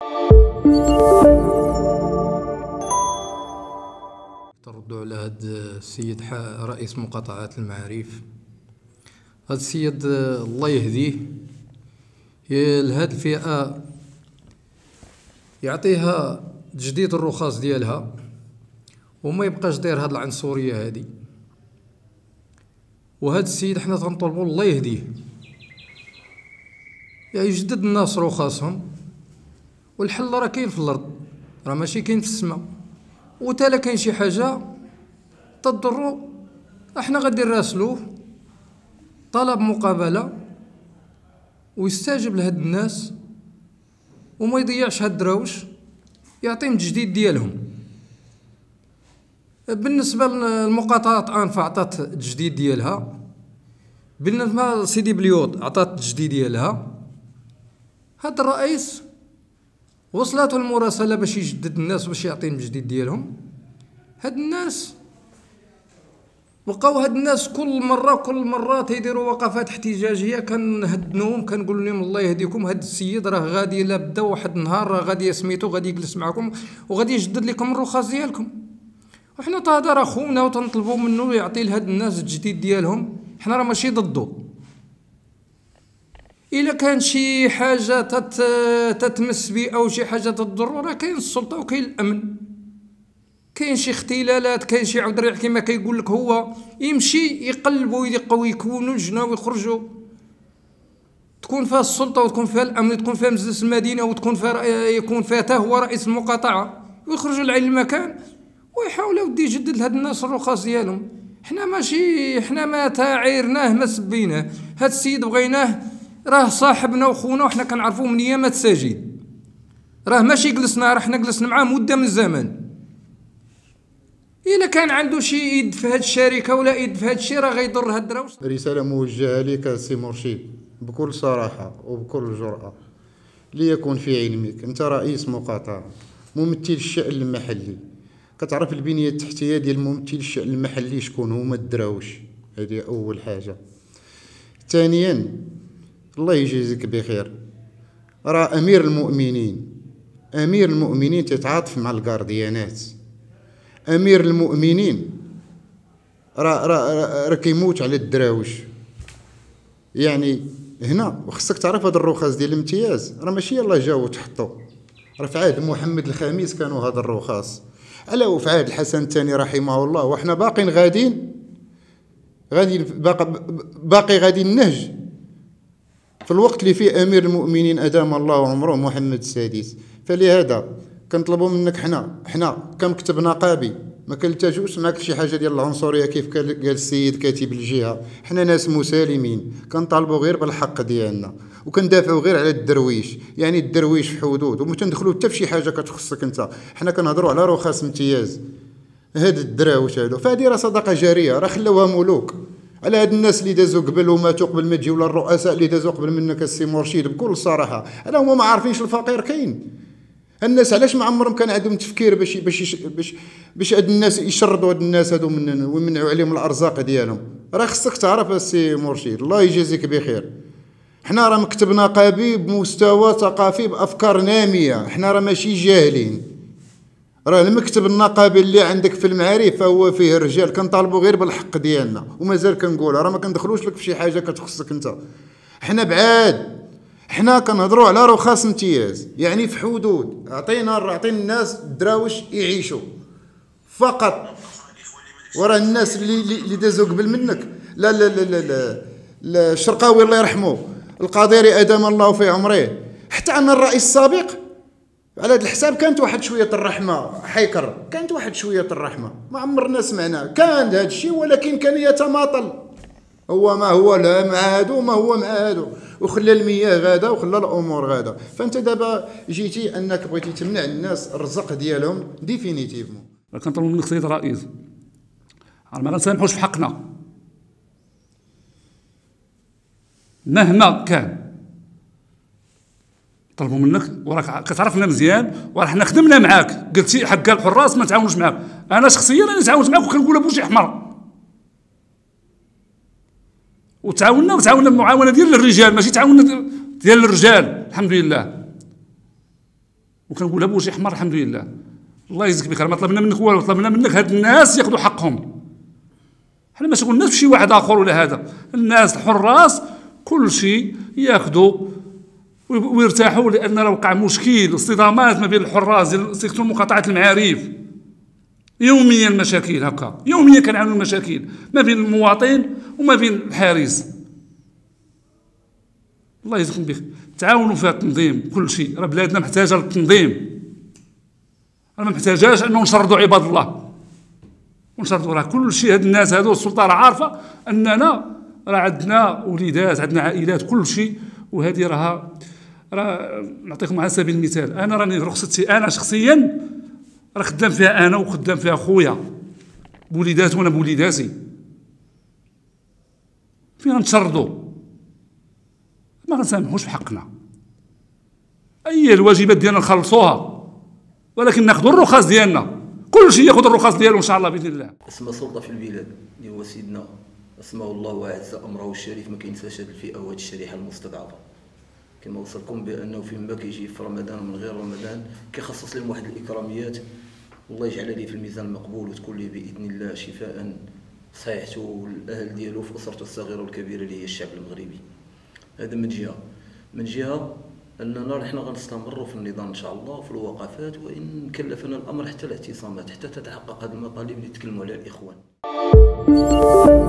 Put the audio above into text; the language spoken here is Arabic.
تردوا على هذا السيد رئيس مقاطعات المعارف. هذا السيد الله يهديه، لهذه الفئة يعطيها تجديد الرخص ديالها وما يبقاش داير هاد العنصرية هادي. وهذا السيد حنا تنطلبوا الله يهديه يعني يجدد الناس رخصهم، والحل راه كاين في الارض، راه ماشي كاين في السماء. وتا لا كاين شي حاجه تضرو احنا غادي نراسلوه طلب مقابله ويستجب لهاد الناس وما يضيعش هاد الدراوش، يعطيهم التجديد ديالهم. بالنسبه للمقاطعات انفا عطات التجديد ديالها، بالنسبه لسيدي بليوط عطات التجديد ديالها. هاد الرئيس وصلته المراسله باش يجدد الناس باش يعطيهم التجديد ديالهم. هاد الناس بقاو، هاد الناس كل مره تيديروا وقفات احتجاجيه، كنهدنوهم كنقول لهم الله يهديكم، هاد السيد راه غادي لا بدا واحد النهار راه غادي سميتو غادي يجلس معكم وغادي يجدد لكم الرخص ديالكم. وحنا هذا راه خونا وتنطلبوا منه يعطي لهاد الناس التجديد ديالهم. حنا راه ماشي ضده. الا كان شي حاجه تتمس بي او شي حاجه تضر، راه كاين السلطه وكاين الامن. كاين شي اختلالات، كاين شي عود ريح كما كيقول لك، هو يمشي يقلبوا ويدقوا ويكونوا لجنه ويخرجوا تكون فيها السلطه وتكون فيها الامن، تكون فيها مجلس المدينه وتكون فيها يكون فيها حتى هو رئيس المقاطعه، ويخرجوا لعين المكان ويحاول ودي يجدد لهاد الناس الرخص ديالهم. حنا ما تعايرناه ما سبيناه. هاد السيد بغيناه، راه صاحبنا وخونا وحنا كنعرفوه من ايام التساجيل، راه ماشي جلسنا، راه حنا جلسنا معاه مده من الزمن. الا كان عنده شي يد في هاد الشركه ولا يد في هاد الشيء راه غيضر هاد الدراوش. رساله موجهه لك سي مرشد بكل صراحه وبكل جرأه، ليكن في علمك انت رئيس مقاطعه ممثل الشأن المحلي، كتعرف البنيه التحتيه ديال ممثل الشأن المحلي شكون هما الدراوش. هذه اول حاجه. ثانيا الله يجازيك بخير، راه امير المؤمنين تتعاطف مع الكارديانات. امير المؤمنين راه كيموت على الدراوش. يعني هنا وخصك تعرف هاد الرخص ديال الامتياز راه ماشي يلاه جاو وتحطوا، راه في عهد محمد الخامس كانوا هاد الرخص، الا وفي عهد الحسن الثاني رحمه الله، وحنا باقين باقي غادي النهج في الوقت اللي فيه امير المؤمنين ادام الله عمره محمد السادس. فلهذا كنطلبوا منك حنا كمكتب نقابي ما كنلتجوش معك شي حاجه ديال العنصريه كيف قال السيد كاتب الجهه. حنا ناس مسالمين كنطالبوا غير بالحق ديالنا وكندافعوا غير على الدرويش، يعني الدرويش في حدود وما تندخلوا حتى في شي حاجه كتخصك انت. حنا كنهضروا على رخص امتياز هاد الدراوش هادو، فهادي راه صدقه جاريه، راه خلاوها ملوك على هاد الناس اللي دازوا قبل وماتوا قبل ما تجيو، ولا الرؤساء اللي دازوا قبل منك السي مرشد. بكل صراحه انا هما ما عارفينش الفقير كاين. الناس علاش ما عمرهم كان عندهم تفكير باش هاد الناس يشردوا هاد الناس هادو ويمنعوا عليهم الارزاق ديالهم؟ راه خصك تعرف السي مرشد الله يجازيك بخير، حنا راه مكتب نقابي بمستوى ثقافي بافكار ناميه، حنا راه ماشي جاهلين. راه المكتب النقابي اللي عندك في المعارف فهو فيه رجال كنطالبوا غير بالحق ديالنا، ومازال كنقولها راه ما كندخلوش لك في شي حاجه كتخصك انت. حنا بعاد، حنا كنهضروا على رخص امتياز، يعني في حدود عطينا الناس الدراوش يعيشوا فقط. وراه الناس اللي دازوا قبل منك، لا لا لا لا لا الشرقاوي الله يرحمه، القادري ادام الله في عمره، حتى عندنا الرئيس السابق على هذا الحساب كانت واحد شويه الرحمه، حيكر كانت واحد شويه الرحمه، ما عمرنا سمعنا كان هذا الشيء، ولكن كان يتماطل. هو ما هو لا مع هادو ما هو مع هادو، وخلى المياه غادا وخلى الامور غادا. فانت دابا جيتي انك بغيتي تمنع الناس الرزق ديالهم ديفينيتيفمون. كنطلبوا منك سيد الرئيس ما غنسامحوش في حقنا مهما كان. طلبوا منك وراك كتعرفنا مزيان، وراه حنا خدمنا معاك، قلتي حق الحراس ما نتعاونوش معاك. انا شخصيا راني تعاونت معاك وكنقولها بوجه احمر، وتعاوننا بمعاونه ديال الرجال، ماشي تعاوننا ديال الرجال. الحمد لله وكنقولها بوجه احمر الحمد لله. الله يجزيك بخير، ما طلبنا منك والو، طلبنا منك هاد الناس ياخذوا حقهم. حنا ماشي قلناش بشي واحد اخر ولا هذا، الناس الحراس كل شيء ياخذوا ويرتاحوا، لان راه وقع مشكل اصطدامات ما بين الحراس ديال سيكتور مقاطعه المعارف يوميا، مشاكل هكا يوميا كنعانوا المشاكل ما بين المواطن وما بين الحارس. الله يجزيكم بخير، تعاونوا في التنظيم. كل شيء راه بلادنا محتاجه للتنظيم، راه ما محتاجاش انه نشردوا عباد الله ونشردوا. راه كل شيء هاد الناس هادو السلطه راه عارفه اننا راه عندنا وليدات، عندنا عائلات، كل شيء. وهذه راه نعطيكم على سبيل المثال، انا راني رخصتي انا شخصيا راه خدام فيها انا وخدام فيها خويا بوليدات وانا بوليداتي، فينا نتشردوا ما غنسامحوش في حقنا. اي الواجبات ديالنا نخلصوها، ولكن ناخذوا الرخص ديالنا، كل شيء ياخذ الرخص ديالو ان شاء الله باذن الله. اسمى سلطه في البلاد اللي هو سيدنا اسمه الله واعز امره الشريف، ما كينساش هذه الفئه وهذه الشريحه المستضعفه. كما وصلكم بانه فيما كيجي في رمضان ومن غير رمضان كيخصص لهم واحد الاكراميات، والله يجعل لي في الميزان المقبول وتكون لي باذن الله شفاء صحيحته والاهل ديالو في اسرته الصغيره والكبيره اللي هي الشعب المغربي. هذا من جهه. من جهه اننا نحن غنستمروا في النظام ان شاء الله في الوقفات، وان كلفنا الامر حتى الاعتصامات حتى تتحقق هذه المطالب اللي تكلموا عليها الاخوان.